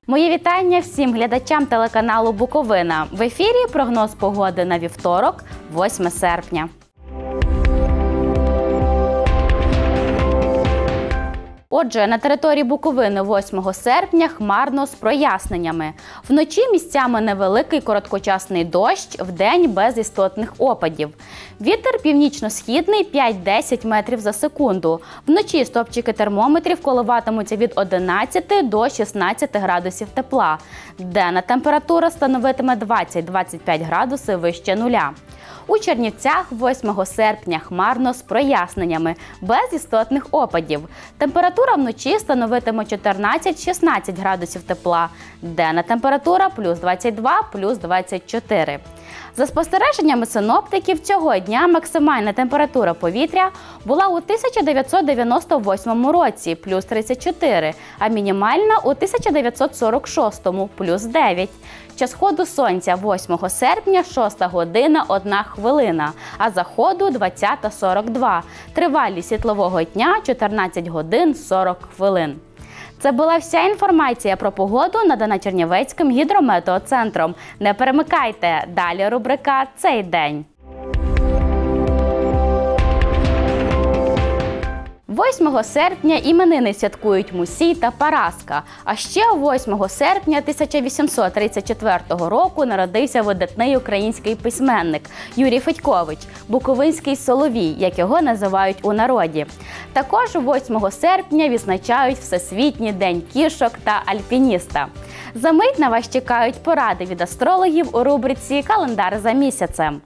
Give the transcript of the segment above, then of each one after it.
Мої вітання всім глядачам телеканалу Буковина. В ефірі прогноз погоди на вівторок, 8 серпня. Отже, на території Буковини 8 серпня хмарно з проясненнями. Вночі місцями невеликий короткочасний дощ, вдень без істотних опадів. Вітер північно-східний 5-10 метрів за секунду. Вночі стопчики термометрів коливатимуться від 11 до 16 градусів тепла. Денна температура становитиме 20-25 градусів вище нуля. У Чернівцях 8 серпня хмарно з проясненнями, без істотних опадів. Температура вночі становитиме 14-16 градусів тепла. Денна температура плюс 22, плюс 24. За спостереженнями синоптиків, цього дня максимальна температура повітря була у 1998 році – плюс 34, а мінімальна у 1946 – плюс 9. Час сходу сонця 8 серпня 6 година 1 хвилина, а заходу 20:42. Тривалість світлового дня 14 годин 40 хвилин. Це була вся інформація про погоду, надана Чернівецьким гідрометеоцентром. Не перемикайте, далі рубрика «Цей день». 8 серпня іменини святкують Мусій та Параска. А ще 8 серпня 1834 року народився видатний український письменник Юрій Федькович, буковинський Соловій, як його називають у народі. Також 8 серпня відзначають Всесвітній день кішок та альпініста. За мить на вас чекають поради від астрологів у рубриці «Календар за місяцем».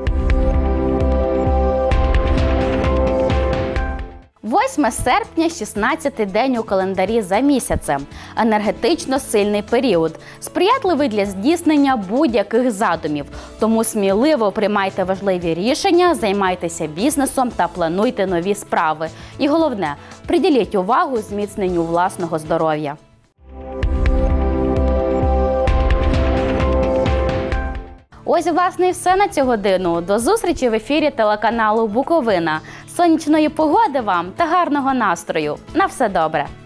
8 серпня – 16-й день у календарі за місяцем. Енергетично сильний період. Сприятливий для здійснення будь-яких задумів. Тому сміливо приймайте важливі рішення, займайтеся бізнесом та плануйте нові справи. І головне – приділіть увагу зміцненню власного здоров'я. Ось, власне, і все на цю годину. До зустрічі в ефірі телеканалу Буковина. Сонячної погоди вам та гарного настрою. На все добре!